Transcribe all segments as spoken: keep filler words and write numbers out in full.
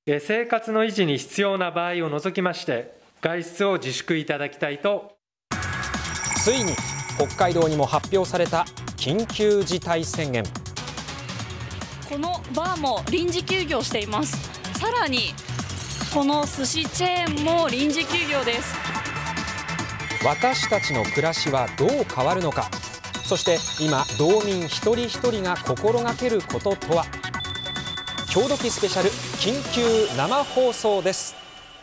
生活の維持に必要な場合を除きまして外出を自粛いただきたいと。 ついに北海道にも発表された緊急事態宣言。 このバーも臨時休業しています。さらにこの寿司チェーンも臨時休業です。 私たちの暮らしはどう変わるのか。そして今道民一人一人が心がけることとは。今日時スペシャル緊急生放送です。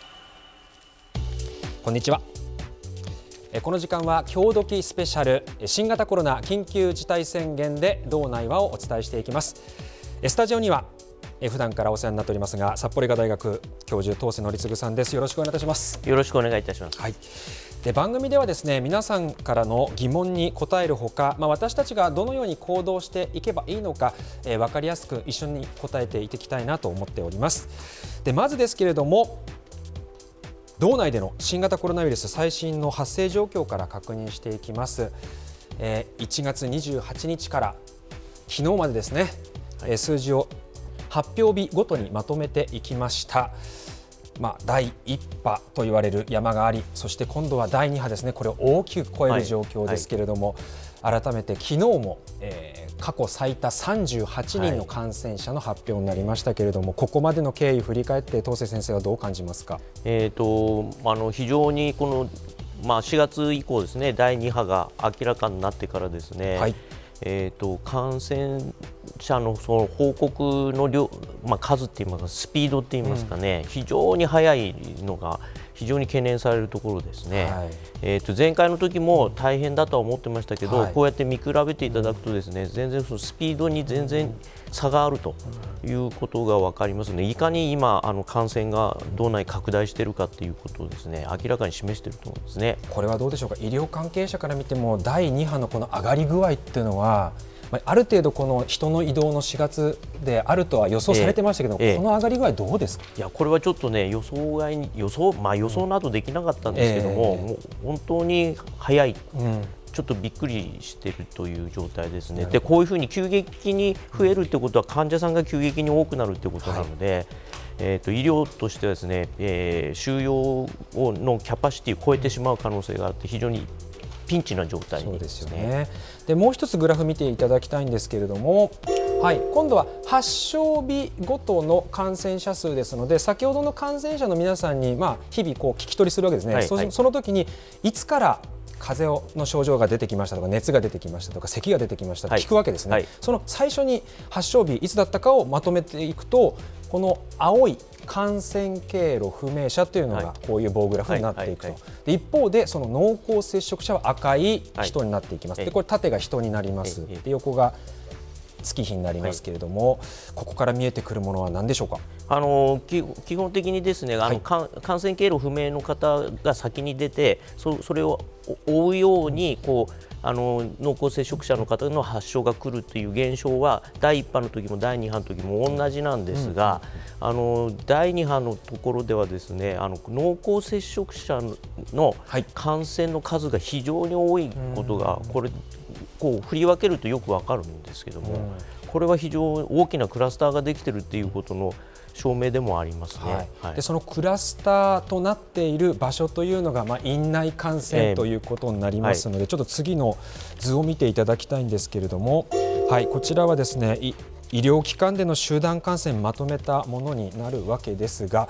こんにちは。この時間は今日時スペシャル新型コロナ緊急事態宣言で道内はをお伝えしていきます。スタジオには普段からお世話になっておりますが札幌医科大学教授当世則次さんです。よろしくお願いいたします。 よろしくお願いいたします。 はい。で番組ではですね皆さんからの疑問に答えるほか、まあ、私たちがどのように行動していけばいいのか、えー、分かりやすく一緒に答えていきたいなと思っております。でまずですけれども道内での新型コロナウイルス最新の発生状況から確認していきます。えー、いちがつにじゅうはちにちから昨日までですね、はい、数字を発表日ごとにまとめていきました。まあ、だいいっ波と言われる山があり、そして今度はだいに波ですね。これを大きく超える状況ですけれども、はいはい、改めて昨日も、えー、過去最多さんじゅうはちにんの感染者の発表になりましたけれども、はい、ここまでの経緯振り返って当世先生はどう感じますか。 えーとあの非常にこの、まあ、しがつ以降ですねだいに波が明らかになってからですね、はい、えーと感染者のその報告の量、まあ、数って言いますかスピードって言いますかね、うん、非常に速いのが非常に懸念されるところですね。はい、えーと前回の時も大変だとは思ってましたけど、はい、こうやって見比べていただくとですね、うん、全然そのスピードに全然差があるということが分かりますので、いかに今あの感染が道内拡大しているかということをですね明らかに示していると思うんですね。 これはどうでしょうか。医療関係者から見てもだいに波のこの上がり具合っていうのはある程度この人の移動のしがつであるとは予想されてましたけど、ええ、この上がり具合どうですか。 いやこれはちょっとね予想外に予想まあ予想などできなかったんですけども、ええ、もう本当に早い、うん、ちょっとびっくりしているという状態ですね。でこういうふうに急激に増えるということは患者さんが急激に多くなるということなので、はい、えー、と医療としてはですね、えー、収容のキャパシティを超えてしまう可能性があって非常にピンチな状態にですね。 そうですよね。でもう一つグラフ見ていただきたいんですけれども、はい、今度は発症日ごとの感染者数ですので先ほどの感染者の皆さんに、まあ、日々こう聞き取りするわけですね。はいはい、そ, その時にいつから風邪の症状が出てきましたとか熱が出てきましたとか咳が出てきましたと聞くわけですね。はいはい、その最初に発症日いつだったかをまとめていくとこの青い感染経路不明者というのがこういう棒グラフになっていくと。で一方でその濃厚接触者は赤い人になっていきます。でこれ縦が人になります。で横が月日になりますけれども、はい、ここから見えてくるものは何でしょうか。 あの基本的にですねあの、はい、感染経路不明の方が先に出て そ, それを追うようにこうあの濃厚接触者の方の発症が来るという現象はだいいっ波の時もだいに波の時も同じなんですが、うん、あのだいに波のところではですねあの濃厚接触者の感染の数が非常に多いことが、うん、これこう振り分けるとよくわかるんですけども、うん、これは非常に大きなクラスターができているということの証明でもありますね。はいはい、でそのクラスターとなっている場所というのが、まあ、院内感染ということになりますので、えーはい、ちょっと次の図を見ていただきたいんですけれども、はい、こちらはですね医療機関での集団感染まとめたものになるわけですが、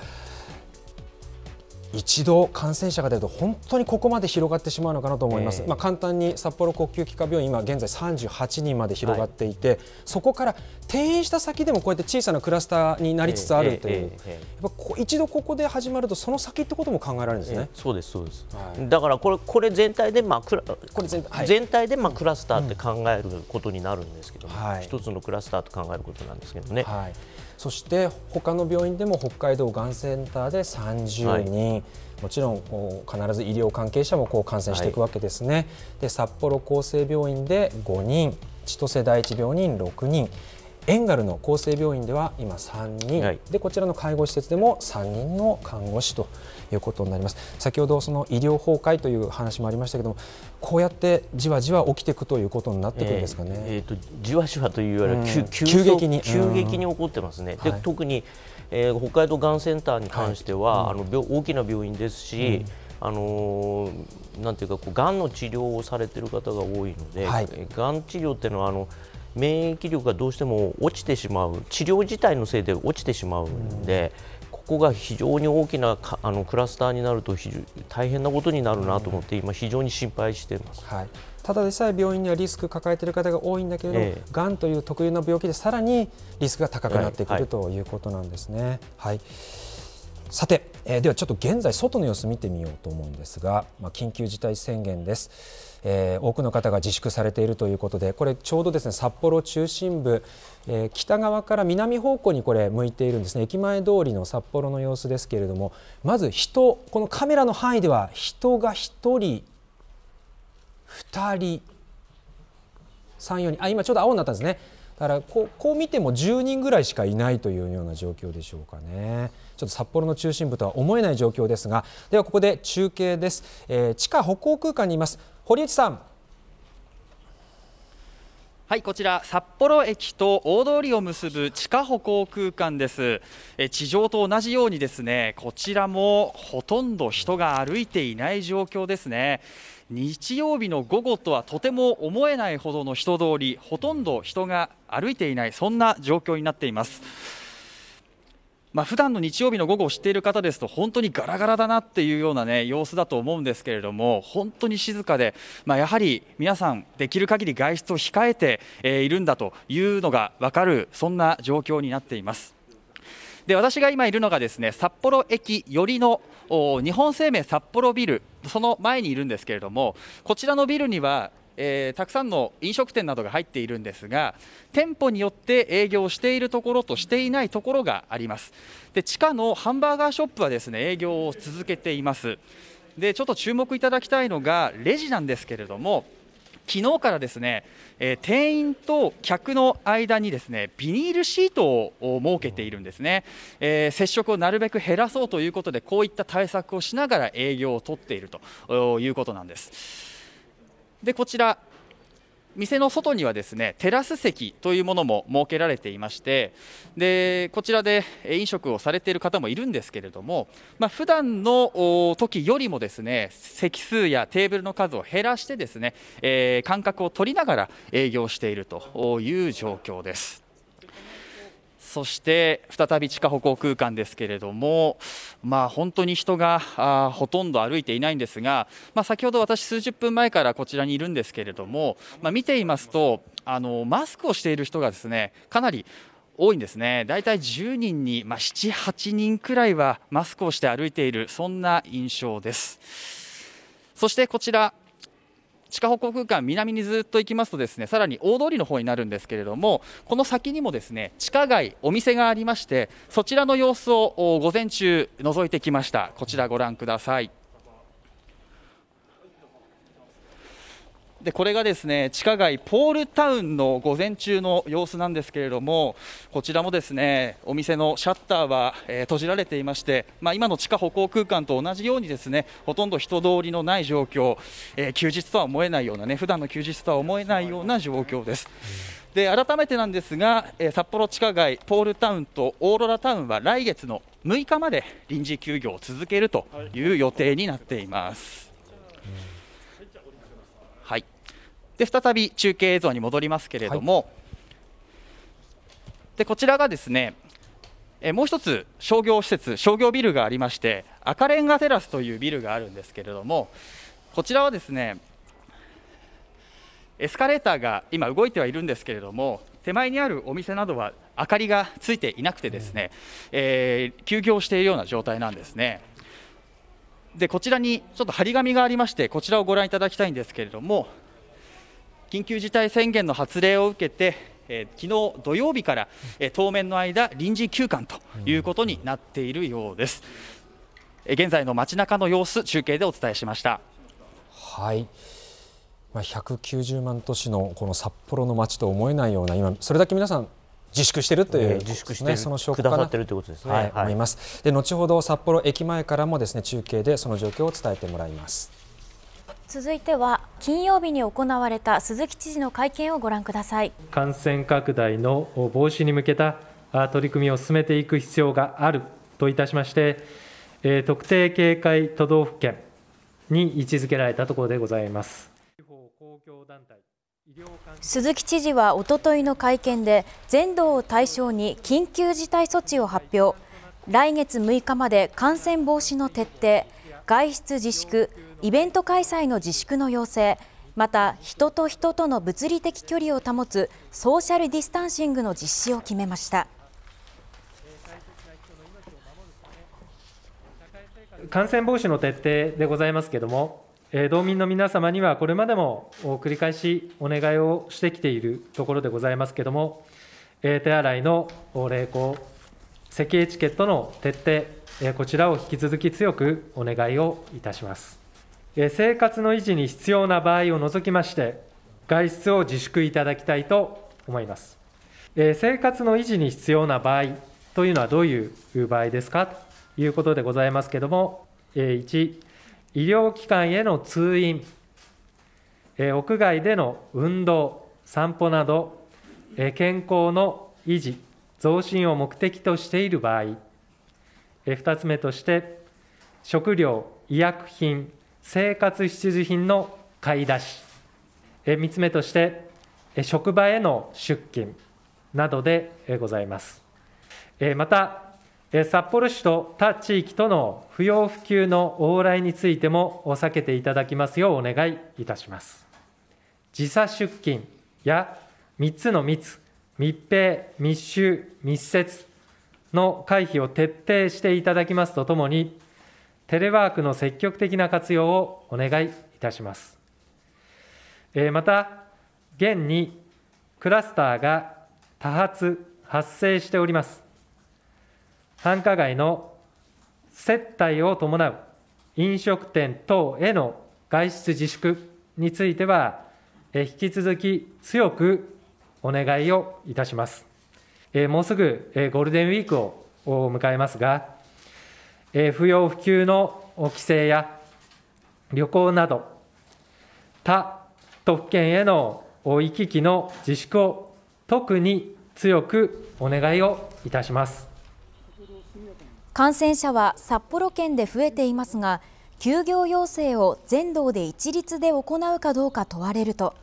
一度感染者が出ると本当にここまで広がってしまうのかなと思います。えーまあ、簡単に札幌呼吸器科病院今現在さんじゅうはちにんまで広がっていて、はい、そこから転院した先でもこうやって小さなクラスターになりつつあるという、やっぱ一度ここで始まるとその先ってことも考えられるんですね。 えー、そうですそうです、はい、だからこれこれ全体でまあクラこれ全体、はい、全体でまあクラスターって考えることになるんですけども、はい、一つのクラスターと考えることなんですけどね。はい、 そして他の病院でも北海道がんセンターでさんじゅうにん、はい、もちろん必ず医療関係者もこう感染していくわけですね。はい、で札幌厚生病院でごにん、千歳第一病院ろくにん、遠軽の厚生病院では今さんにん、はい、でこちらの介護施設でもさんにんの看護師ということになります。先ほどその医療崩壊という話もありましたけども、こうやってじわじわ起きていくということになってくるんですかね。えー、 えーとじわじわというよりは、うん、急急激に急激に起こってますね。で、はい、特にえー、北海道がんセンターに関しては、はい、あの病大きな病院ですし、うん、あのなんていうかこうがんの治療をされている方が多いので、はい、がん治療っていうのはあの免疫力がどうしても落ちてしまう、治療自体のせいで落ちてしまうので、うん、ここが非常に大きなあのクラスターになると大変なことになるなと思って、今非常に心配しています。はい、 ただでさえ病院にはリスクを抱えている方が多いんだけれども、ええ、がんという特有の病気でさらにリスクが高くなってくる、はい、ということなんですね。はい、さて、えー、ではちょっと現在外の様子見てみようと思うんですが、まあ、緊急事態宣言です。えー、多くの方が自粛されているということで、これちょうどですね札幌中心部、えー、北側から南方向にこれ向いているんですね。駅前通りの札幌の様子ですけれども、まず人、このカメラの範囲では人がひとりふたりさん、よにん、あ、今ちょうど青になったんですね。だからこう、こう見てもじゅうにんぐらいしかいないというような状況でしょうかね。ちょっと札幌の中心部とは思えない状況ですが、ではここで中継です。えー、地下歩行空間にいます堀内さん。 はい、こちら札幌駅と大通りを結ぶ地下歩行空間です。え地上と同じようにですね、こちらもほとんど人が歩いていない状況ですね。日曜日の午後とはとても思えないほどの人通り、ほとんど人が歩いていない、そんな状況になっています。まあ、普段の日曜日の午後を知っている方ですと本当にガラガラだなっていうような、ね、様子だと思うんですけれども、本当に静かで、まあ、やはり皆さんできる限り外出を控えているんだというのが分かる、そんな状況になっています。で、私が今いるのがですね、札幌駅寄りの日本生命札幌ビル、その前にいるんですけれども、こちらのビルにはえー、たくさんの飲食店などが入っているんですが、店舗によって営業しているところとしていないところがあります。で、地下のハンバーガーショップはですね営業を続けています。で、ちょっと注目いただきたいのがレジなんですけれども、昨日からですね、えー、店員と客の間にですねビニールシートを設けているんですね。えー、接触をなるべく減らそうということで、こういった対策をしながら営業を取っているということなんです。で、こちら店の外にはですねテラス席というものも設けられていまして、でこちらで飲食をされている方もいるんですけれども、まあ、普段の時よりもですね席数やテーブルの数を減らしてですね、えー、間隔を取りながら営業しているという状況です。そして再び地下歩行空間ですけれども、まあ、本当に人があほとんど歩いていないんですが、まあ、先ほど私数十分前からこちらにいるんですけれども、まあ、見ていますとあのマスクをしている人がですねかなり多いんですね。だいたいじゅうにんに、まあ、なな、はちにんくらいはマスクをして歩いている、そんな印象です。そしてこちら地下歩行空間、南にずっと行きますとですねさらに大通りの方になるんですけれども、この先にもですね地下街、お店がありまして、そちらの様子を午前中覗いてきました。こちらご覧ください。で、これがですね地下街ポールタウンの午前中の様子なんですけれども、こちらもですねお店のシャッターは、えー、閉じられていまして、まあ、今の地下歩行空間と同じようにですねほとんど人通りのない状況、えー、休日とは思えないようなね普段の休日とは思えないような状況です。で、改めてなんですが、えー、札幌地下街ポールタウンとオーロラタウンは来月のむいかまで臨時休業を続けるという予定になっています。はい、で再び中継映像に戻りますけれども、はい、でこちらがですねえもう一つ商業施設、商業ビルがありまして、赤レンガテラスというビルがあるんですけれども、こちらはですねエスカレーターが今動いてはいるんですけれども、手前にあるお店などは明かりがついていなくてですね、えー、休業しているような状態なんですね。でこちらにちょっと張り紙がありまして、こちらをご覧いただきたいんですけれども、緊急事態宣言の発令を受けて、えー、昨日土曜日から、えー、当面の間臨時休館ということになっているようです。えー、現在の街中の様子、中継でお伝えしました。 はい、まあ、ひゃくきゅうじゅうまん都市のこの札幌の街と思えないような、今それだけ皆さん自粛しているという、ね、 自粛してる、 その証拠かなということですね。はい、思います。で後ほど札幌駅前からもですね中継でその状況を伝えてもらいます。 続いては金曜日に行われた鈴木知事の会見をご覧ください。 感染拡大の防止に向けた取り組みを進めていく必要があるといたしまして、特定警戒都道府県に位置づけられたところでございます。 鈴木知事はおとといの会見で、全道を対象に緊急事態措置を発表。来月むいかまで感染防止の徹底、外出自粛、イベント開催の自粛の要請、また人と人との物理的距離を保つソーシャルディスタンシングの実施を決めました。 感染防止の徹底でございますけれども、道民の皆様にはこれまでも繰り返しお願いをしてきているところでございますけれども、手洗いの励行、咳エチケットの徹底、こちらを引き続き強くお願いをいたします。生活の維持に必要な場合を除きまして、外出を自粛いただきたいと思います。生活の維持に必要な場合というのはどういう場合ですかということでございますけれども、いち、医療機関への通院、屋外での運動、散歩など、健康の維持、増進を目的としている場合、ふたつめとして、食料、医薬品、生活必需品の買い出し、みっつめとして、職場への出勤などでございます。また、札幌市と他地域との不要不急の往来についても避けていただきますようお願いいたします。時差出勤やみっつの密、密閉、密集、密接の回避を徹底していただきますとともに、テレワークの積極的な活用をお願いいたします。また、現にクラスターが多発、発生しております。繁華街の接待を伴う飲食店等への外出自粛については、引き続き強くお願いをいたします。もうすぐゴールデンウィークを迎えますが、不要不急の帰省や旅行など、他都府県への行き来の自粛を特に強くお願いをいたします。 感染者は札幌県で増えていますが、休業要請を全道で一律で行うかどうか問われると。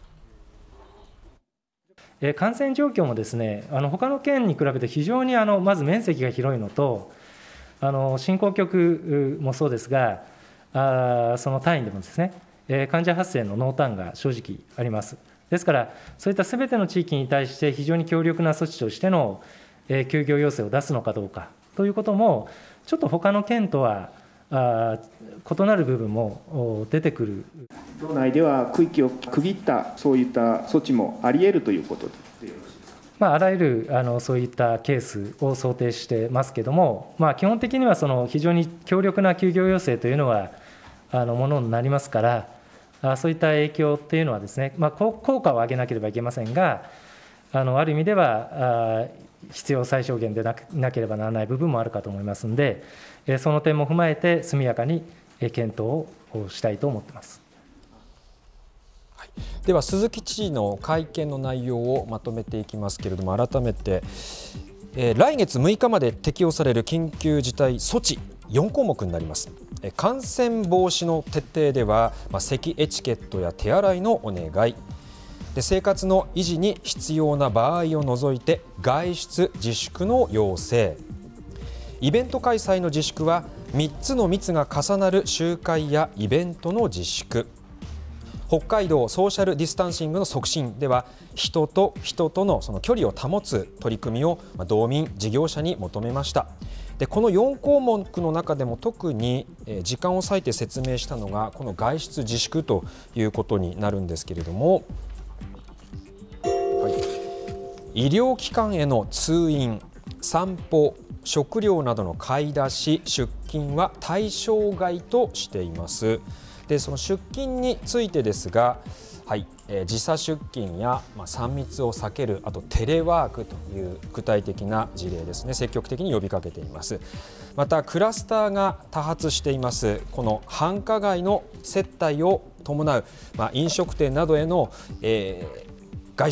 感染状況もですね、あの他の県に比べて非常にあのまず面積が広いのと、あの進行局もそうですが、あその単位でもですね、患者発生の濃淡が正直あります。ですから、そういったすべての地域に対して非常に強力な措置としての休業要請を出すのかどうかということも、ちょっと他の県とはあ異なる部分も出てくる。 道内では区域を区切ったそういった措置もあり得るということでよろしいですか。 まあ、あらゆるあのそういったケースを想定してますけれども、まあ、基本的にはその非常に強力な休業要請というのはあのものになりますから、あそういった影響というのはですね、まあ、効果を上げなければいけませんが、あのある意味ではあ必要最小限でななければならない部分もあるかと思いますので、その点も踏まえて速やかに検討をしたいと思っています。 はい、では鈴木知事の会見の内容をまとめていきますけれども、改めて、えー、来月むいかまで適用される緊急事態措置よんこうもくになります。感染防止の徹底では、まあ、咳エチケットや手洗いのお願いで、生活の維持に必要な場合を除いて外出自粛の要請、イベント開催の自粛はみっつの密が重なる集会やイベントの自粛、北海道ソーシャルディスタンシングの促進では人と人とのその距離を保つ取り組みを道民事業者に求めました。でこのよんこうもくの中でも特に時間を割いて説明したのがこの外出自粛ということになるんですけれども、はい、医療機関への通院、散歩、食料などの買い出し、出勤は対象外としています。でその出勤についてですが、はいえー、時差出勤や、まあ、さん密を避ける、あとテレワークという具体的な事例ですね、積極的に呼びかけています。またクラスターが多発していますこの繁華街の接待を伴う、まあ、飲食店などへの、えー、外出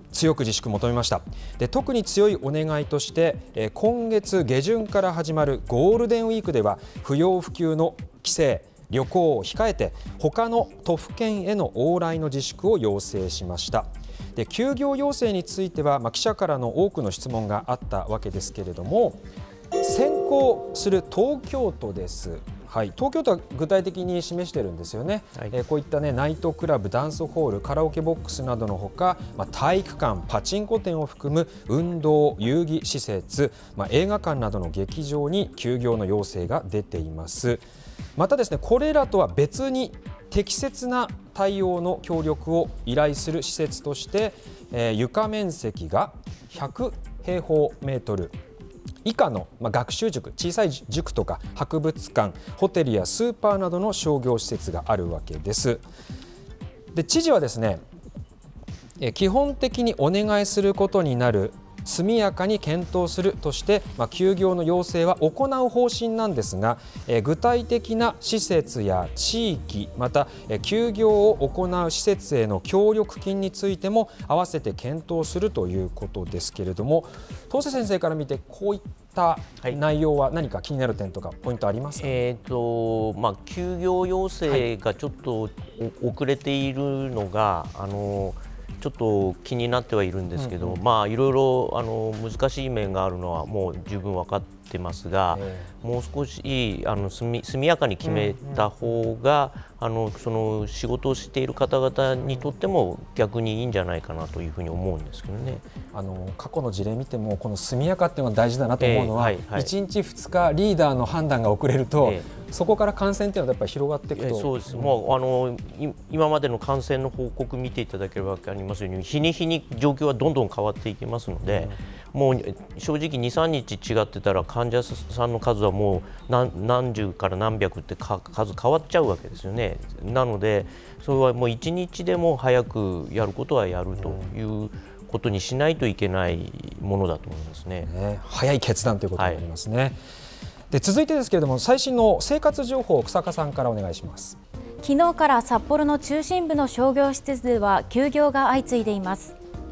強く自粛を求めました。で、特に強いお願いとして、えー、今月下旬から始まるゴールデンウィークでは不要不急の帰省、旅行を控えて他の都府県への往来の自粛を要請しました。で、休業要請については、まあ、記者からの多くの質問があったわけですけれども、先行する東京都です。はい、東京都は具体的に示しているんですよね。はい、えー、こういったね、ナイトクラブ、ダンスホール、カラオケボックスなどのほか、まあ、体育館、パチンコ店を含む運動遊戯施設、まあ、映画館などの劇場に休業の要請が出ています。またですね、これらとは別に適切な対応の協力を依頼する施設として、えー、床面積がひゃくへいほうメートル以下の、まあ、学習塾、小さい塾とか博物館、ホテルやスーパーなどの商業施設があるわけです。で、知事はですね、え基本的にお願いすることになる、速やかに検討するとして、まあ、休業の要請は行う方針なんですが、え具体的な施設や地域、またえ休業を行う施設への協力金についても合わせて検討するということですけれども、東瀬先生から見てこういった内容は何か気になる点とかポイントありますか？ えーとまあ、休業要請がちょっと遅れているのが、はい、あのちょっと気になってはいるんですけど、うんうん、まあいろいろあの難しい面があるのはもう十分分かってますが、えー、もう少しあの速やかに決めた方が、うんうん、あのその仕事をしている方々にとっても逆にいいんじゃないかなというふうに思うんですけどね。 あの過去の事例見てもこの速やかっていうのが大事だなと思うのは、えーはいはい、いちにちふつかリーダーの判断が遅れると、えーそこから感染というのはやっぱり広がっていくと、 えそうです、うん、もうあの今までの感染の報告見ていただければ分かりますように、日に日に状況はどんどん変わっていきますので、うん、もう正直に、さんにち違ってたら患者さんの数はもう 何, 何十から何百ってか数変わっちゃうわけですよね。なのでそれはもういちにちでも早くやることはやるということにしないといけないものだと思いますね。 ね、早い決断ということになりますね。はい、で続いてですけれども、最新の生活情報を日下さんからお願いします。 昨日から札幌の中心部の商業施設では休業が相次いでいます。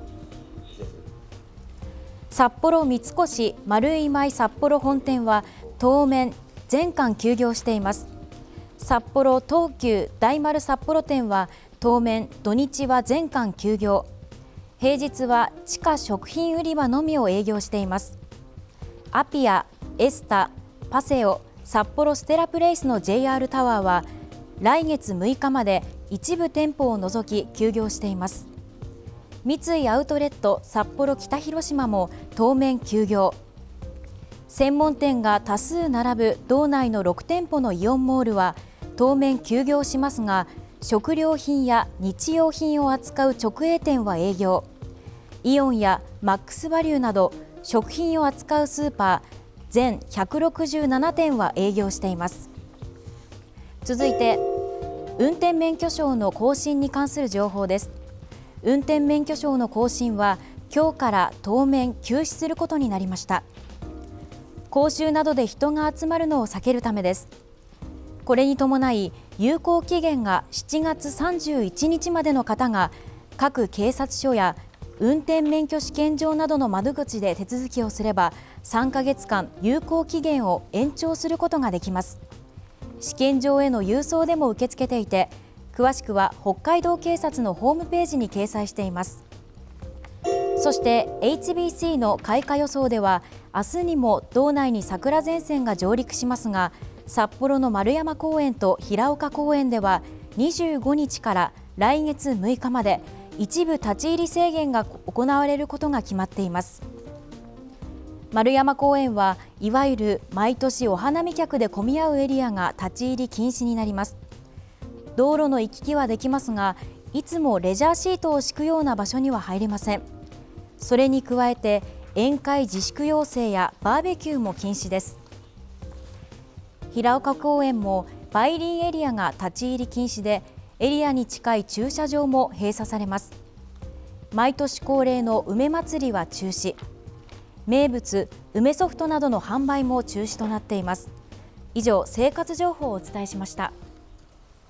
札幌三越丸井舞札幌本店は当面全館休業しています。札幌東急大丸札幌店は当面土日は全館休業、平日は地下食品売り場のみを営業しています。アピア、エスタ、パセオ、札幌ステラプレイスの ジェイアール タワーは来月むいかまで一部店舗を除き休業しています。三井アウトレット札幌北広島も当面休業。専門店が多数並ぶ道内のろくてんぽのイオンモールは当面休業しますが、食料品や日用品を扱う直営店は営業。イオンやマックスバリューなど食品を扱うスーパー全ひゃくろくじゅうななてんは営業しています。続いて運転免許証の更新に関する情報です。運転免許証の更新は今日から当面休止することになりました。講習などで人が集まるのを避けるためです。これに伴い有効期限がしちがつさんじゅういちにちまでの方が各警察署や運転免許試験場などの窓口で手続きをすればさんかげつかん有効期限を延長することができます。試験場への郵送でも受け付けていて、詳しくは北海道警察のホームページに掲載しています。そして エイチビーシー の開花予想では明日にも道内に桜前線が上陸しますが、札幌の丸山公園と平岡公園ではにじゅうごにちから来月むいかまで一部立ち入り制限が行われることが決まっています。丸山公園はいわゆる毎年お花見客で混み合うエリアが立ち入り禁止になります。道路の行き来はできますが、いつもレジャーシートを敷くような場所には入れません。それに加えて宴会自粛要請やバーベキューも禁止です。平岡公園も梅林エリアが立ち入り禁止で、エリアに近い駐車場も閉鎖されます。毎年恒例の梅まつりは中止、名物梅ソフトなどの販売も中止となっています。以上、生活情報をお伝えしました。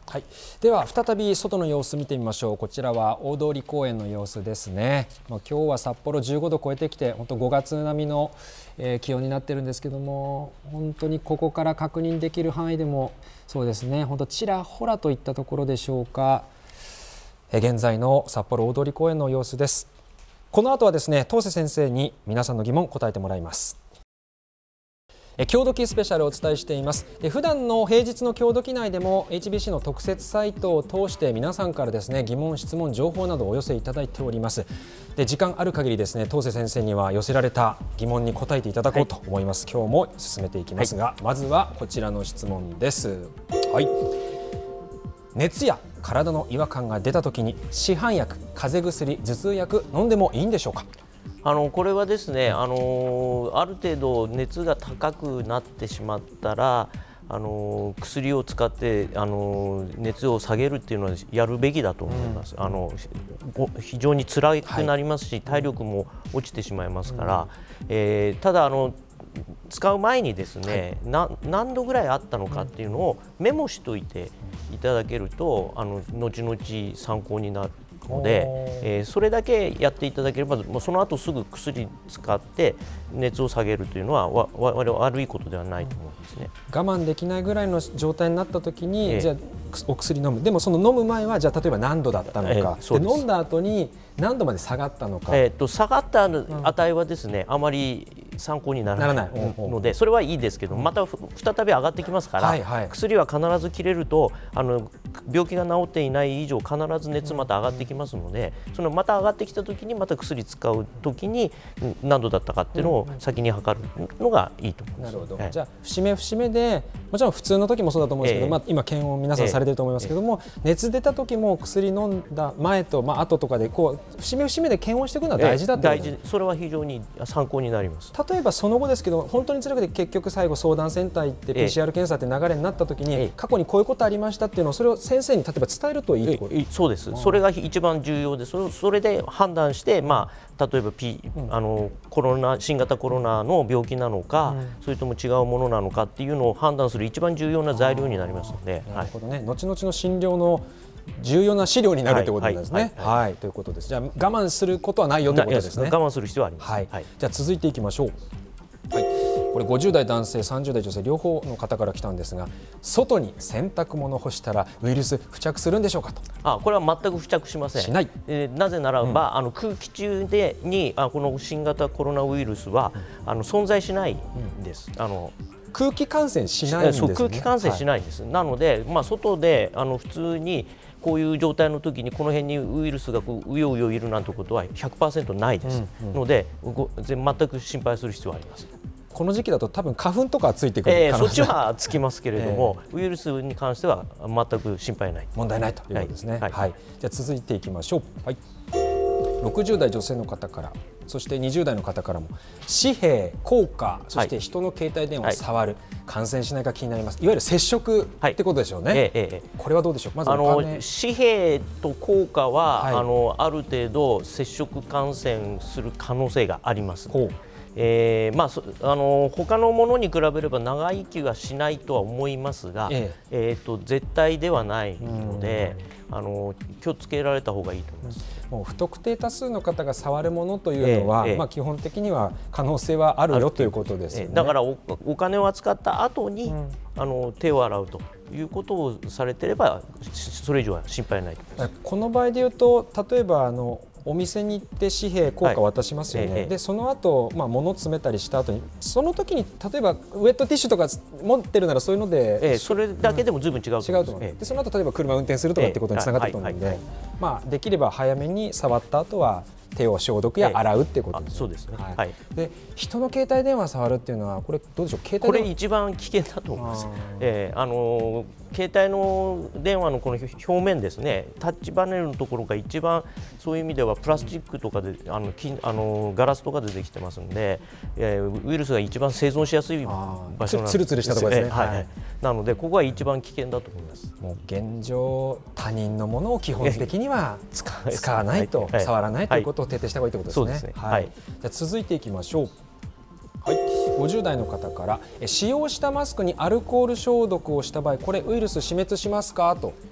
はい、では再び外の様子見てみましょう。こちらは大通公園の様子ですね。まあ、今日は札幌じゅうごど超えてきて本当ごがつ並みの、えー、気温になってるんですけども、本当にここから確認できる範囲でもそうですね、本当ちらほらといったところでしょうか。えー、現在の札幌大通公園の様子です。この後はですね、当瀬先生に皆さんの疑問答えてもらいます。郷土記スペシャルをお伝えしています。普段の平日の郷土記内でも エイチビーシー の特設サイトを通して皆さんからですね、疑問、質問、情報などをお寄せいただいております。で、時間ある限りですね、当瀬先生には寄せられた疑問に答えていただこうと思います。はい、今日も進めていきますが、はい、まずはこちらの質問です。はい、熱や体の違和感が出たときに市販薬、風邪薬、頭痛薬飲んでもいいんでしょうか。 あのこれはですね、あのある程度熱が高くなってしまったら、あの薬を使ってあの熱を下げるっていうのはやるべきだと思います。うん、あの非常に辛くなりますし、はい、体力も落ちてしまいますから、うん、えー、ただあの使う前にですね、はい、な何度ぐらいあったのかっていうのをメモしといていただけると、あの後々参考になるので、えー、それだけやっていただければ、もうその後すぐ薬使って熱を下げるというのはわわ悪いことではないと思うんですね。 我慢できないぐらいの状態になった時に、えー、じゃあお薬飲む。でもその飲む前はじゃあ例えば何度だったのか、えー、で飲んだ後に何度まで下がったのか、 えー、と下がった値はですね、うん、あまり参考にならないので、それはいいですけど、また再び上がってきますから、はいはい、薬は必ず切れると、あの病気が治っていない以上必ず熱また上がってきますので、そのまた上がってきた時にまた薬使う時に何度だったかっていうのを先に測るのがいいと思います。 なるほど、はい、じゃあ節目節目で、もちろん普通の時もそうだと思うんですけど、えーまあ、今検温皆さんされてると思いますけども、えー、熱出た時も薬飲んだ前と、まあ後とかでこう節目節目で検温していくのは大事だということです。 大事、それは非常に参考になります。 例えばその後ですけど、本当に辛くて結局最後相談センター行って ピーシーアール 検査って流れになった時に、えー、過去にこういうことありましたっていうのをそれを先生に例えば伝えるといいってこと。 そうです、それが一番重要で、それ、それで判断して、まあ、例えば、P うん、あのコロナ新型コロナの病気なのか、うん、それとも違うものなのかっていうのを判断する一番重要な材料になりますので、 なるほどね、はい、後々の診療の重要な資料になるということですね。はい、はいはい、ということです。じゃあ我慢することはないよということですね。 我慢する必要はあります。 はいはい、じゃあ続いていきましょう。はい、これごじゅう代男性、さんじゅう代女性両方の方から来たんですが、外に洗濯物を干したらウイルス付着するんでしょうかと。 あ、これは全く付着しません。 しない。 えー、なぜならば、うん、あの空気中でにあこの新型コロナウイルスは、うん、あの存在しないんです。うん、あの空気感染しないんですね。 そう、空気感染しないんです。はい、なので、まあ、外であの普通にこういう状態の時にこの辺にウイルスがこううようよいるなんてことは ひゃくパーセント ないです。うんうん、のでご全く心配する必要はありません。 この時期だと多分花粉とかついてくる可能性、 えー、そっちはつきますけれども、えー、ウイルスに関しては全く心配ない。 問題ないということですね。はいはいはい、じゃあ続いていきましょう。はい、ろくじゅう代女性の方から、そしてにじゅう代の方からも、紙幣、硬貨、そして人の携帯電話を触る、はい、感染しないか気になります。いわゆる接触ってことでしょうね。はい、えーえー、これはどうでしょう。まずあの紙幣と硬貨は、はい、あのある程度接触感染する可能性があります。ほう、えーまあ、あの他のものに比べれば長生きはしないとは思いますが、えええー、と絶対ではないので、あの気をつけられた方がいいと思います。 もう不特定多数の方が触るものというのは、ええまあ、基本的には可能性はあるよということですよね。 だから お, お金を扱った後に、うん、あの手を洗うということをされていれば、それ以上は心配ないと思います。 この場合でいうと、例えばあのお店に行って紙幣、硬貨渡しますよね。はい、でその後、まあ物詰めたりした後に、その時に例えばウェットティッシュとか持ってるならそういうので、 ええ、それだけでもずいぶん違うと思います。 違うと思う。ええ、でその後例えば車運転するとかってことにつながってくるので、まあできれば早めに触った後は手を消毒や洗うってことです。 そうですね。 はいはい、で人の携帯電話触るっていうのは、これどうでしょう。携帯これ一番危険だと思います。あ、えー、あの携帯の電話のこの表面ですね、タッチパネルのところが一番そういう意味ではプラスチックとかで、あの金あのガラスとかでできてますので、えー、ウイルスが一番生存しやすい場所なんです。 ツルツルしたところですね。 はいはい、なのでここは一番危険だと思います。 もう現状他人のものを基本的には使わないと、はい、触らないということを徹底した方がいいということですね。はい、はい、じゃあ続いていきましょう。はい、ごじゅう代の方から、使用したマスクにアルコール消毒をした場合、これウイルス死滅しますかと。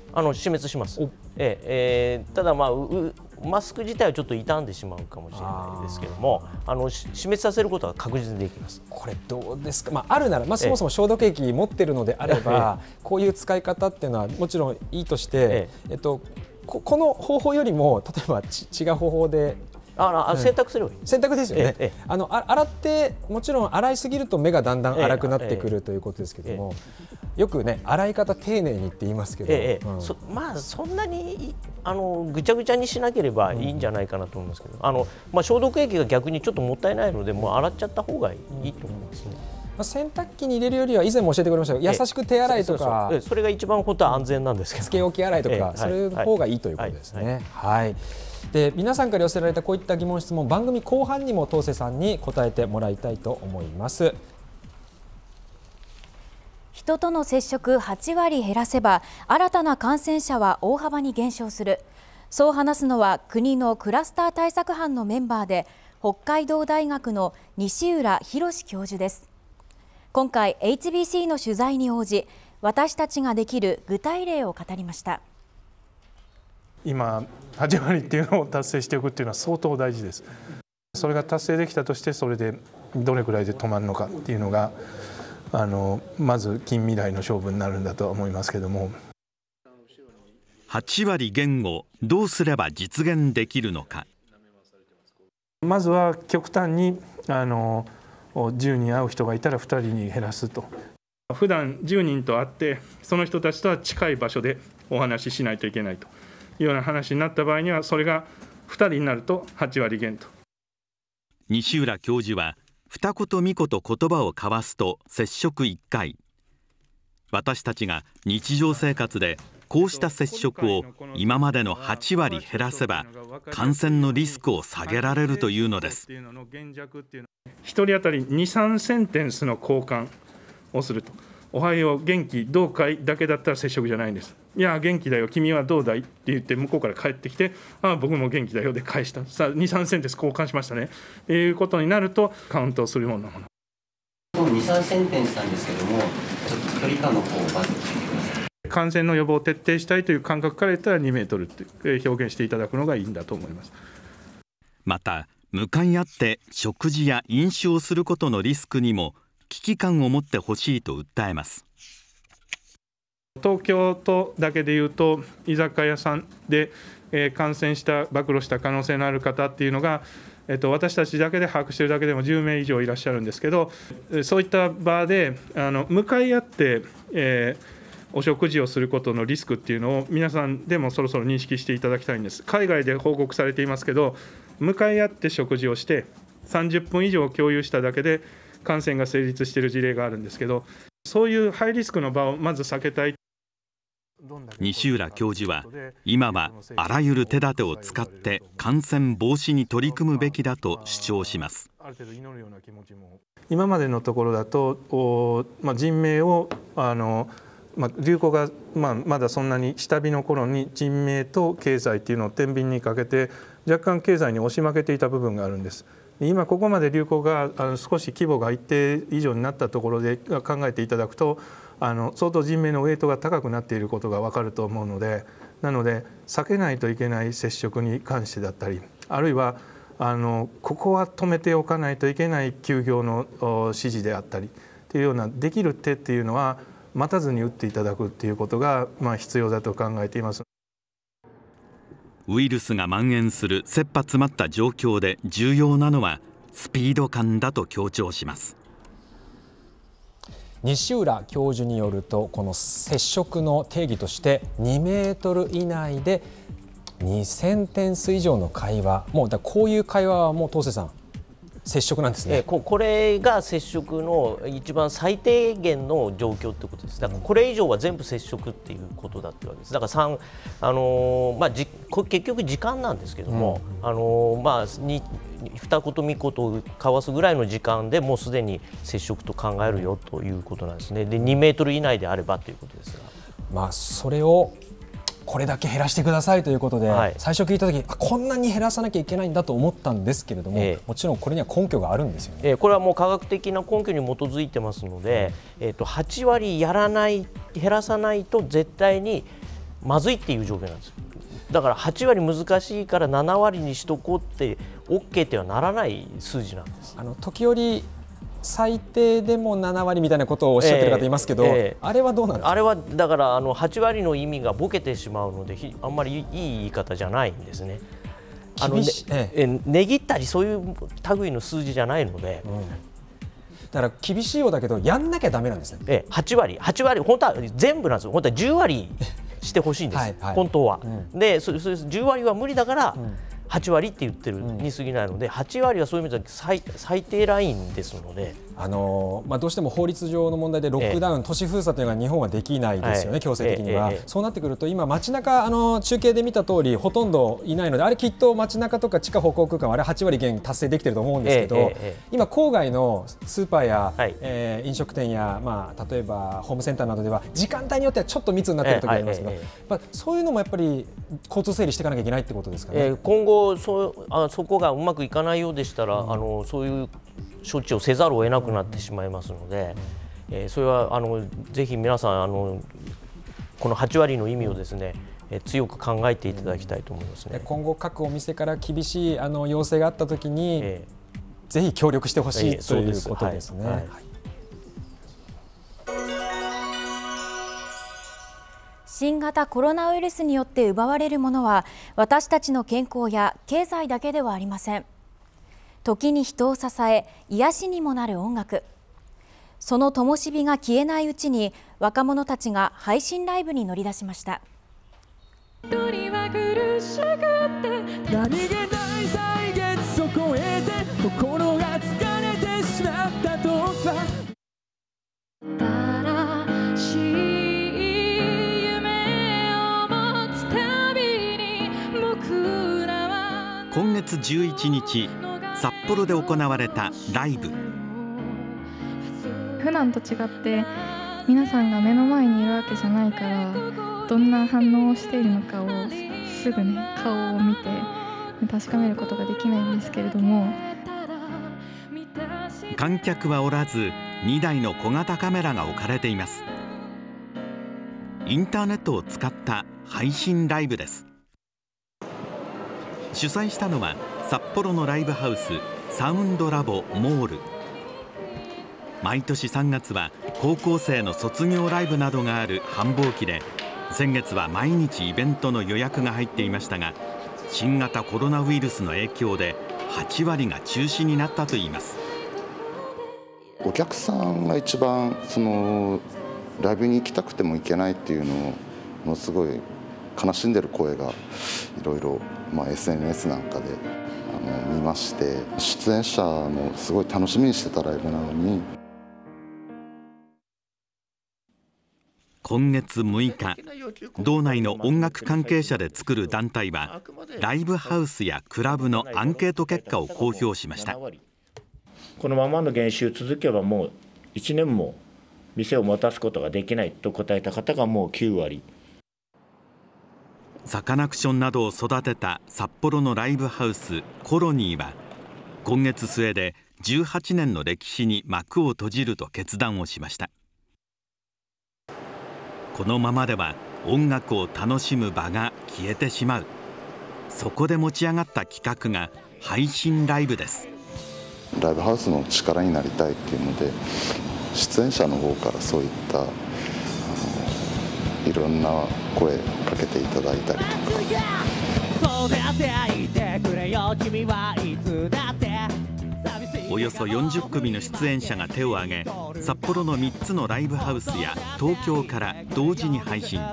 あの死滅します。ええー、ただ、まあ、うマスク自体はちょっと傷んでしまうかもしれないですけども、あの死滅させることは確実にできます。 これどうですか、まあ、あるなら、まあ、そもそも消毒液持ってるのであれば、ええ、こういう使い方っていうのはもちろんいいとして、えええっと、こ, この方法よりも例えばち違う方法でああ洗濯すればいい、 うん、洗濯ですよね、 ええ、 あのあ洗ってもちろん洗いすぎると目がだんだん粗くなってくる、ええ、ということですけども、ええ、よくね洗い方丁寧にって言いますけど、 ええうん、そまあそんなにあのぐちゃぐちゃにしなければいいんじゃないかなと思いますけど、うん、あのまあ、消毒液が逆にちょっともったいないのでもう洗っちゃった方がいいと思いますね。 まあ、洗濯機に入れるよりは以前も教えてくれましたけど、優しく手洗いとか、 そうそうそれが一番本当は安全なんですけど、 つけ置き洗いとか、ええ、それの方がいいということですね。はい、はいはい、で皆さんから寄せられたこういった疑問質問、番組後半にも東瀬さんに答えてもらいたいと思います。 人との接触はちわり減らせば新たな感染者は大幅に減少する、そう話すのは国のクラスター対策班のメンバーで北海道大学の西浦博教授です。今回 エイチビーシー の取材に応じ、私たちができる具体例を語りました。 今はちわりっていうのを達成していくっていうのは相当大事です。それが達成できたとして、それでどれくらいで止まるのかっていうのがあのまず近未来の勝負になるんだとは思いますけども、 はちわり減をどうすれば実現できるのか。 まずは極端にあのじゅうにん会う人がいたらふたりに減らすと。普段じゅうにんと会ってその人たちとは近い場所でお話ししないといけないというような話になった場合には、それがふたりになるとはちわり減と。 西浦教授は二言三言言葉を交わすと接触いっかい、私たちが日常生活でこうした接触を今までのはちわり減らせば感染のリスクを下げられるというのです。 ひとり当たりに、さんセンテンスの交換をすると。おはよう、元気、どうかいだけだったら接触じゃないんです。いや元気だよ、君はどうだいって言って向こうから帰ってきて、ああ僕も元気だよで返した。さあに、さんセンテンス交換しましたねということになるとカウントをするようなもの。 に、さんセンテンスなんですけども、ちょっと距離感の方をまず教えてください。 感染の予防を徹底したいという感覚から言ったらにメートルって表現していただくのがいいんだと思います。 また向かい合って食事や飲酒をすることのリスクにも危機感を持ってほしいと訴えます。 東京都だけでいうと居酒屋さんで、えー、感染した暴露した可能性のある方っていうのが、えっと、私たちだけで把握しているだけでもじゅうめい以上いらっしゃるんですけど、そういった場であの向かい合って、えーお食事をすることのリスクっていうのを皆さんでもそろそろ認識していただきたいんです。海外で報告されていますけど、向かい合って食事をしてさんじゅっぷん以上共有しただけで感染が成立している事例があるんですけど、そういうハイリスクの場をまず避けたい。 西浦教授は今はあらゆる手立てを使って感染防止に取り組むべきだと主張します。 今までのところだと、まあ、人命をあのまあ、流行が、まあ、まだそんなに下火の頃に人命と経済っていうのを天秤にかけて若干経済に押し負けていた部分があるんです。今ここまで流行があの少し規模が一定以上になったところで考えていただくと、あの相当人命のウェイトが高くなっていることが分かると思うので、なので避けないといけない接触に関してだったり、あるいはあのここは止めておかないといけない休業の指示であったりというようなできる手っていうのは待たずに打っていただくっていうことが、まあ、必要だと考えています。 ウイルスが蔓延する切羽詰まった状況で重要なのはスピード感だと強調します。 西浦教授によると、この接触の定義としてにメートル以内でにセンテンス以上の会話、もうだこういう会話はもう東瀬さん接触なんですね。 えここれが接触の一番最低限の状況ということです。だからこれ以上は全部接触っていうことだってわけです。だからさん、あのーまあ、じ結局時間なんですけども、うん、あのーまあ、に二言三言交わすぐらいの時間でもうすでに接触と考えるよということなんですね。でにメートル以内であればということですが、 まあ、それをこれだけ減らしてくださいということで、はい、最初聞いたとき、こんなに減らさなきゃいけないんだと思ったんですけれども、ええ、もちろんこれには根拠があるんですよね。 ええ、これはもう科学的な根拠に基づいてますので、うん、えーとはちわりやらない減らさないと絶対にまずいっていう状況なんです。だからはち割難しいからなな割にしとこうって オーケー ってはならない数字なんです。 あの時折最低でもなな割みたいなことをおっしゃってる方いますけど、えーえー、あれはどうなんですか。 あれはだからあのはち割の意味がボケてしまうのであんまりいい言い方じゃないんですね。あのね、ええ、値切ったりそういう類の数字じゃないので、うん、 だから厳しいようだけどやんなきゃダメなんですね。 ええ、はち割はち割本当は全部なんですよ。本当はじゅう割してほしいんです、はいはい、本当は、うん、でそれそれじゅう割は無理だから、うんはち割って言ってるに過ぎないので、はち割はそういう意味では 最, 最低ラインですので、 あのーまあ、どうしても法律上の問題でロックダウン、ええ、都市封鎖というのが日本はできないですよね、はい、強制的には、ええ、そうなってくると今街中あの中継で見た通りほとんどいないので、あれきっと街中とか地下歩行空間はあれはち割減達成できてると思うんですけど、ええ、今郊外のスーパーや、はいえー、飲食店や、まあ、例えばホームセンターなどでは時間帯によってはちょっと密になっている時がありますけど、ええええ、そういうのもやっぱり交通整理していかなきゃいけないってことですかね。 えー、今後そうあそこがうまくいかないようでしたら、うん、あのそういう処置をせざるを得なくなってしまいますので、うんえー、それはあのぜひ皆さんあのこのはち割の意味をですね、えー、強く考えていただきたいと思いますね。 今後各お店から厳しいあの要請があったときに、えー、ぜひ協力してほしい、えー、ということですね。はいはい、 新型コロナウイルスによって奪われるものは私たちの健康や経済だけではありません。時に人を支え癒しにもなる音楽、その灯火が消えないうちに若者たちが配信ライブに乗り出しました。 鳥は苦しくって何気ない歳月そこへて心が疲れてしまったとか今月じゅういちにち札幌で行われたライブ。 普段と違って皆さんが目の前にいるわけじゃないからどんな反応をしているのかをすぐね顔を見て確かめることができないんですけれども、 観客はおらずにだいの小型カメラが置かれています。インターネットを使った配信ライブです。主催したのは札幌のライブハウスサウンドラボモール。毎年さんがつは高校生の卒業ライブなどがある繁忙期で、先月は毎日イベントの予約が入っていましたが、新型コロナウイルスの影響ではち割が中止になったといいます。 お客さんが一番そのライブに行きたくても行けないっていうのをものすごい悲しんでる声がいろいろ、まあ、エスエヌエス なんかであの見まして、出演者もすごい楽しみにしてたライブなのに。 今月むいか、道内の音楽関係者で作る団体はライブハウスやクラブのアンケート結果を公表しました。 このままの減収続けばもういちねんも店を持たすことができないと答えた方がもうきゅう割。 サカナクションなどを育てた札幌のライブハウスコロニーは今月末でじゅうはちねんの歴史に幕を閉じると決断をしました。このままでは音楽を楽しむ場が消えてしまう。そこで持ち上がった企画が配信ライブです。 ライブハウスの力になりたいっていうので、出演者の方からそういったあのいろんな声かけていただいたりとか。 およそよんじゅっくみの出演者が手を挙げ、札幌のみっつのライブハウスや東京から同時に配信。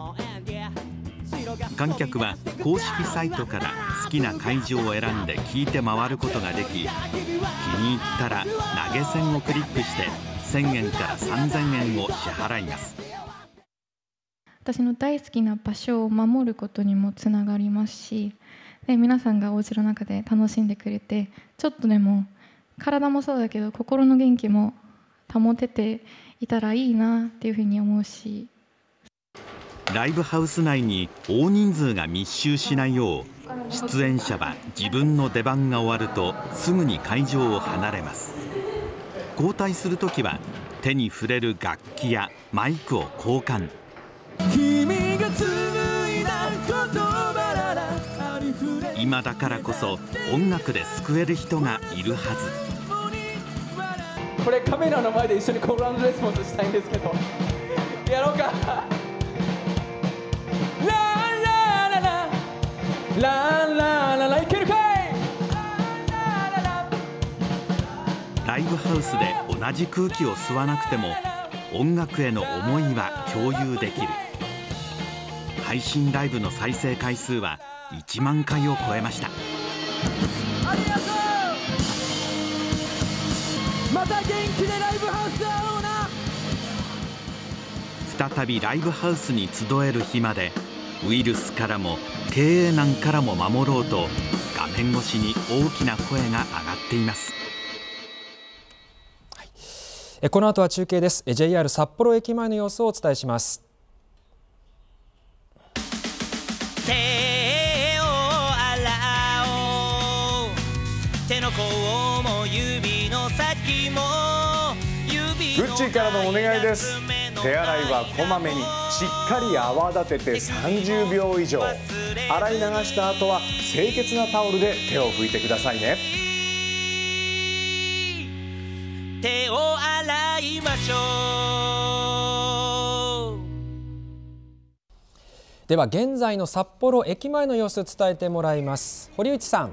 観客は公式サイトから好きな会場を選んで聞いて回ることができ、気に入ったら投げ銭をクリックしてせんえんからさんぜんえんを支払います。 私の大好きな場所を守ることにもつながりますし、で皆さんがお家の中で楽しんでくれて、ちょっとでも体もそうだけど心の元気も保てていたらいいなっていうふうに思うし、 ライブハウス内に大人数が密集しないよう、出演者は自分の出番が終わるとすぐに会場を離れます。交代するときは手に触れる楽器やマイクを交換。君が今だからこそ音楽で救える人がいるはず。 これカメラの前で一緒にコールアンドレスポンスしたいんですけど、やろうか。ラーララララーラララいけるかい。 ライブハウスで同じ空気を吸わなくても音楽への思いは共有できる。配信ライブの再生回数はいちまんかいを超えました。 ありがとう。また元気でライブハウスで会おうな。 再びライブハウスに集える日までウイルスからも経営難からも守ろうと画面越しに大きな声が上がっています。 はい、この後は中継です。 ジェイアール 札幌駅前の様子をお伝えします。 手を洗おう、手の甲も指の先も指のグッチーからのお願いです。手洗いはこまめにしっかり泡立ててさんじゅうびょう以上、洗い流した後は清潔なタオルで手を拭いてくださいね。 手を洗いましょう。 では現在の札幌駅前の様子伝えてもらいます。堀内さん。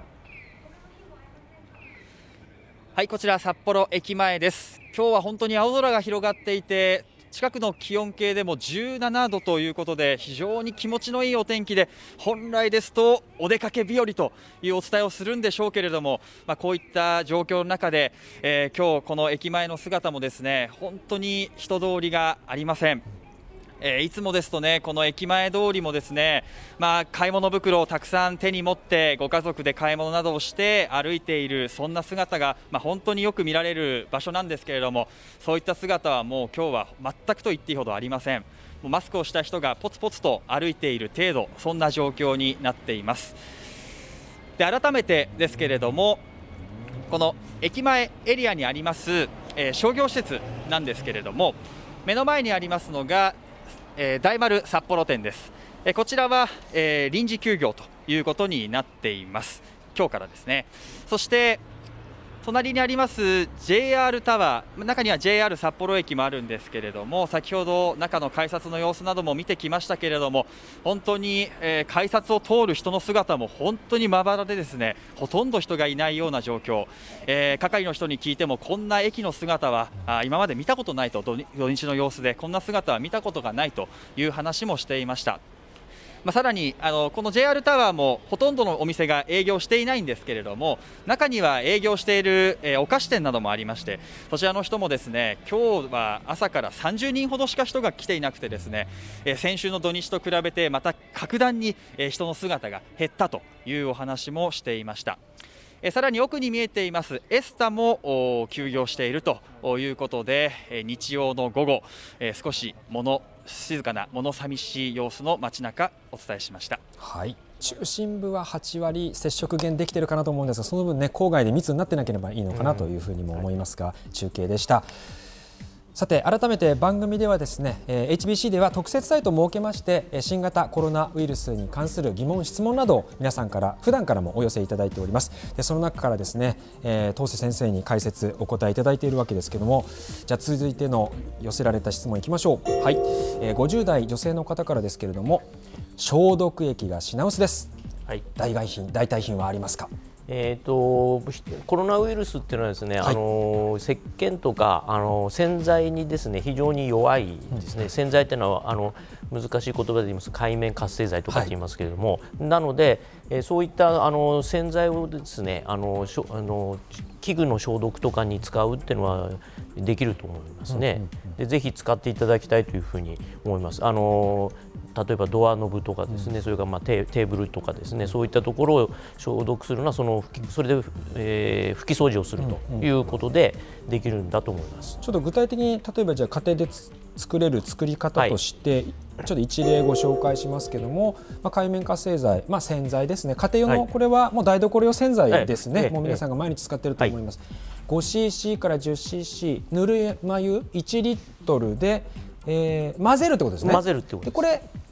はい、こちら札幌駅前です。今日は本当に青空が広がっていて、近くの気温計でもじゅうななどということで非常に気持ちのいいお天気で、本来ですとお出かけ日和というお伝えをするんでしょうけれども、まあ、こういった状況の中で、えー、今日この駅前の姿もですね、本当に人通りがありません。えー、いつもですとね、この駅前通りもですね、まあ、買い物袋をたくさん手に持ってご家族で買い物などをして歩いている、そんな姿が、まあ、本当によく見られる場所なんですけれども、そういった姿はもう今日は全くと言っていいほどありません。もうマスクをした人がポツポツと歩いている程度、そんな状況になっています。で、改めてですけれども、この駅前エリアにあります、えー、商業施設なんですけれども、目の前にありますのがえー、大丸札幌店です。えー、こちらは、えー、臨時休業ということになっています。今日からですね。そして隣にあります ジェイアール タワー、中には ジェイアール 札幌駅もあるんですけれども、先ほど中の改札の様子なども見てきましたけれども、本当に、えー、改札を通る人の姿も本当にまばらでですね、ほとんど人がいないような状況、えー、係の人に聞いてもこんな駅の姿はあ今まで見たことないと、土日の様子でこんな姿は見たことがないという話もしていました。まあ、さらにあのこの ジェイアール タワーもほとんどのお店が営業していないんですけれども、中には営業している、えー、お菓子店などもありまして、そちらの人もですね、今日は朝からさんじゅうにんほどしか人が来ていなくてですね、えー、先週の土日と比べてまた格段に、えー、人の姿が減ったというお話もしていました。えー、さらに奥に見えていますエスタも休業しているということで、えー、日曜の午後、えー、少し物静かな物寂しい様子の街中お伝えしました。 はい、中心部ははちわり接触減できているかなと思うんですが、その分ね、郊外で密になってなければいいのかなというふうにも思いますが、うん、中継でした。さて改めて番組ではですね、えー、エイチビーシー では特設サイトを設けまして、えー、新型コロナウイルスに関する疑問質問などを皆さんから普段からもお寄せいただいております。でその中からですね、えー、当瀬先生に解説お答えいただいているわけですけども、じゃあ続いての寄せられた質問いきましょう。はい、えー、ごじゅうだい女性の方からですけれども、消毒液が品薄です。はい、代替品代替品はありますか？ えー、とコロナウイルスっていうのはですね、はい、あの石鹸とかあの洗剤にですね非常に弱いですね、うん、洗剤っていうのはあの難しい言葉で言います界面活性剤とかって言いますけれども、はい、なので、えー、そういったあの洗剤をですねあのしょあの器具の消毒とかに使うっていうのはできると思いますね。うんうんうん、でぜひ使っていただきたいというふうに思います。あの例えばドアノブとかですね、うん、それからまあ テ, テーブルとかですね、そういったところを消毒するのはそのそれで、えー、拭き掃除をするということでできるんだと思います。 ちょっと具体的に例えばじゃあ家庭で作れる作り方として、はい、ちょっと一例ご紹介しますけども、まあ、界面活性剤、まあ、洗剤ですね、家庭用のこれはもう台所用洗剤ですね、はい、もう皆さんが毎日使っていると思います。はい、ごシーシー から じゅっシーシー ぬるま湯いちリットルで、えー、混ぜるってことですね。 混ぜるってことです。 でこれ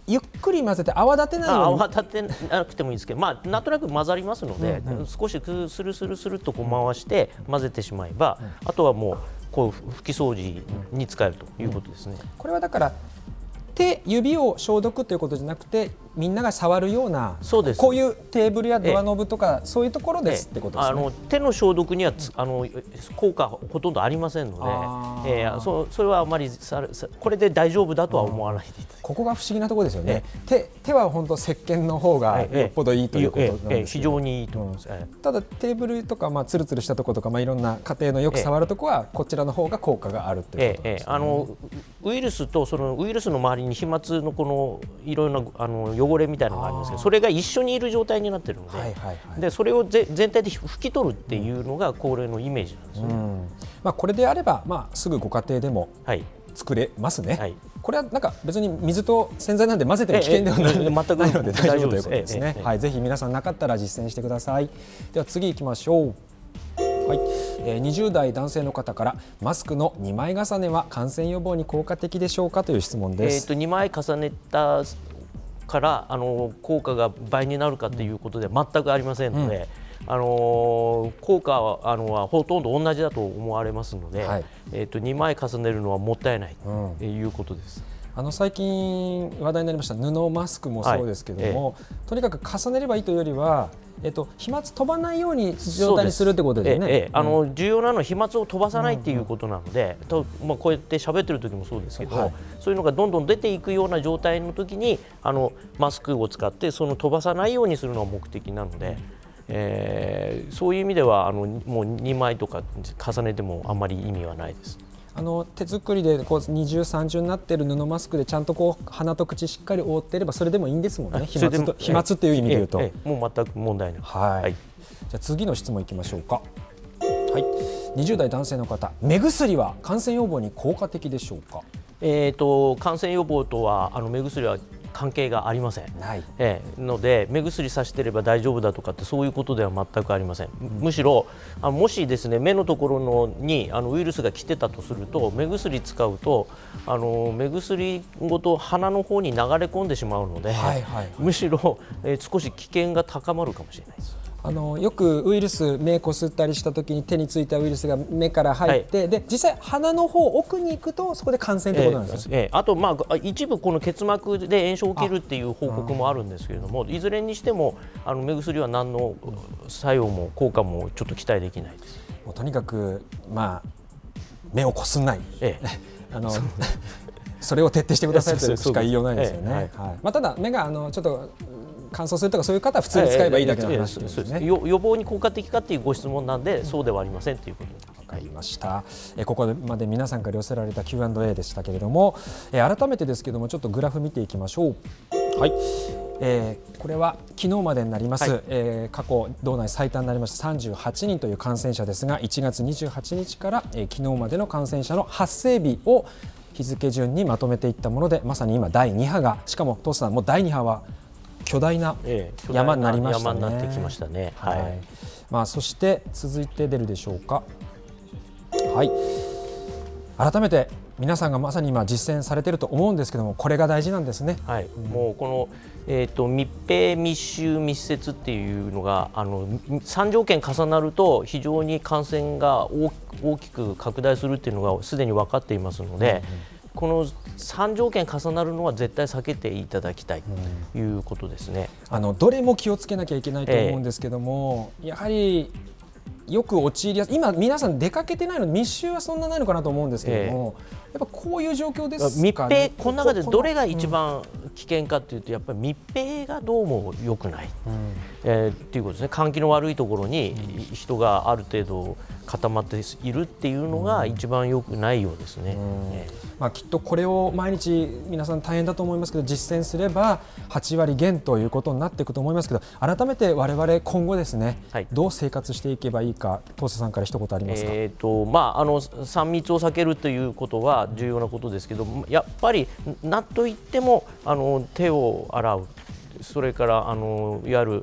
ゆっくり混ぜて泡立てないように。 泡立てなくてもいいですけど、まあ、なんとなく混ざりますので、うんうん、少しスルスルスルっとこう回して混ぜてしまえば、うん、あとはもうこう拭き掃除に使えるということですね。 これはだから手指を消毒ということじゃなくて、みんなが触るような、そうです、こういうテーブルやドアノブとか、そういうところですってことですね。 あの手の消毒にはつあの効果ほとんどありませんので、えー、そ, それはあまりさこれで大丈夫だとは思わないでいただきたい。 ここが不思議なところですよね。手, 手は本当石鹸の方がよっぽどいいということなんですけど、 えーえー、非常にいいと思います。 うん、ただテーブルとか、まあ、つるつるしたところとか、まあ、いろんな家庭のよく触るところはこちらの方が効果があるということですね。えーえー、あのウイルスとそのウイルスの周りに飛沫のこのいろいろなあの汚れみたいなのがありますけど、それが一緒にいる状態になっているので、はいはいはい、でそれをぜ全体で拭き取るっていうのがこれのイメージなんですよね。うん、 まあ、これであれば、まあ、すぐご家庭でも作れますね。はい、これはなんか別に水と洗剤なんで混ぜても危険ではない、ええ、全くないので大丈夫ということですね。はい、ぜひ皆さんなかったら実践してください。では次行きましょう。はい、えー、にじゅう代男性の方から、マスクのにまい重ねは感染予防に効果的でしょうかという質問です。 えーとにまい重ねたからあの効果が倍になるかということでは全くありませんので、うん、あの効果はあのはほとんど同じだと思われますので、はい、えーとにまい重ねるのはもったいないということです。 うん、あの最近話題になりました布マスクもそうですけども、はい、ええ、とにかく重ねればいいというよりは、えっと、飛沫飛ばないように状態にするってことですね。 ええ、あの重要なのは飛沫を飛ばさないっていうことなので、うんうん、とまあ、こうやって喋ってる時もそうですけど、はい、そういうのがどんどん出ていくような状態の時にあのマスクを使ってその飛ばさないようにするのが目的なので、えー、そういう意味ではあのもうにまいとか重ねてもあんまり意味はないです。 あの手作りでこう二重三重になっている布マスクでちゃんとこう鼻と口しっかり覆っていればそれでもいいんですもんね。飛沫と飛沫っていう意味で言うと、 ええええ、もう全く問題ない。 はい、はい、じゃあ次の質問いきましょうか。はい、にじゅう代男性の方、目薬は感染予防に効果的でしょうか。 えーと感染予防とはあの目薬は関係がありません。はい、えー、ので目薬さしていれば大丈夫だとかってそういうことでは全くありません。うん、むしろあのもしですね目のところのにあのウイルスが来てたとすると目薬使うとあの目薬ごと鼻の方に流れ込んでしまうので、はいはい、むしろ、えー、少し危険が高まるかもしれないです。 あのよくウイルス目こすったりしたときに手についたウイルスが目から入って、はい、で実際鼻の方奥に行くとそこで感染ということなんですか。 えーえー、あと、まあ、一部この結膜で炎症を起きるっていう報告もあるんですけれども、いずれにしてもあの目薬は何の作用も効果もちょっと期待できないです。 もうとにかく、まあ、目をこすんない、ええ、あのそれを徹底してくださいとしか言いようないですよね。はい、まあ、ただ目があのちょっと乾燥するとかそういう方は普通に使えばいいだけの話ですね。 予防に効果的かというご質問なんで、うん、そうではありませんということです。 わかりました。えここまで皆さんから寄せられた キューアンドエー でしたけれども、え改めてですけどもちょっとグラフ見ていきましょう。はい、えー、これは昨日までになります、はい、えー、過去道内最多になりましたさんじゅうはちにんという感染者ですが、いちがつにじゅうはちにちから、えー、昨日までの感染者の発生日を日付順にまとめていったもので、まさに今だいに波が、しかもトースさんもうだいに波は巨大な山になりましたね。 山になってきましたね。はい。はい、 まあそして続いて出るでしょうか。はい。改めて皆さんがまさに今実践されていると思うんですけども、これが大事なんですね。 はい。うん、もうこのえっ、ー、と密閉密集密接っていうのがあのさん条件重なると非常に感染が大きく拡大するっていうのがすでに分かっていますので。うんうん、このさん条件重なるのは絶対避けていただきたいということですね。 あのどれも気をつけなきゃいけないと思うんですけども、えー、やはりよく陥りやすい、今皆さん出かけてないので密集はそんなないのかなと思うんですけども、えー、やっぱこういう状況ですかね。 密閉、この中でどれが一番危険かというと、やっぱり密閉がどうも良くない、うん、えー、っていうことですね。換気の悪いところに人がある程度固まっているっていうのが一番良くないようですね。うん、えーまあ、きっとこれを毎日皆さん大変だと思いますけど、実践すればはちわり減ということになっていくと思いますけど、改めて我々今後ですね、はい、どう生活していけばいいか、東瀬さんから一言ありますか。 えーとまあ、あのさん密を避けるということは重要なことですけど、やっぱりなんといってもあの手を洗う、それからあのいわゆる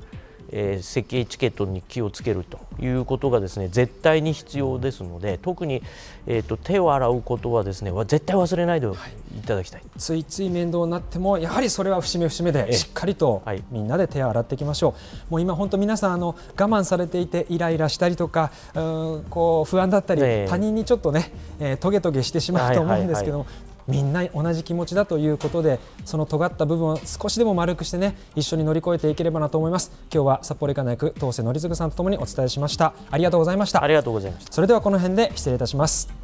えー、設計エチケットに気をつけるということがですね絶対に必要ですので、特に、えー、と手を洗うことはですね絶対忘れないでいただきたい、はい、 ついつい面倒になってもやはりそれは節目節目でしっかりとみんなで手を洗っていきましょう。もう今本当皆さんあの我慢されていてイライラしたりとかうんこう不安だったり、えー、他人にちょっとね、えー、トゲトゲしてしまうと思うんですけども、はいはいはい、みんな同じ気持ちだということで、その尖った部分を少しでも丸くしてね一緒に乗り越えていければなと思います。今日は札幌医科大学当世典次さんとともにお伝えしました。ありがとうございました。 ありがとうございました。 それではこの辺で失礼いたします。